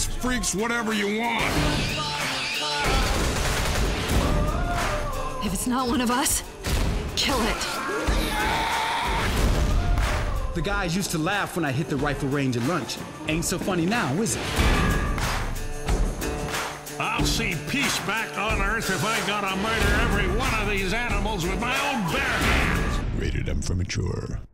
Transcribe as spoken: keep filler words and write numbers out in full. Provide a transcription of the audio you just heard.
these freaks whatever you want. If it's not one of us, kill it. The guys used to laugh when I hit the rifle range at lunch. Ain't so funny now, is it? I'll see peace back on Earth if I gotta murder every one of these animals with my own bare hands. Rated M for mature.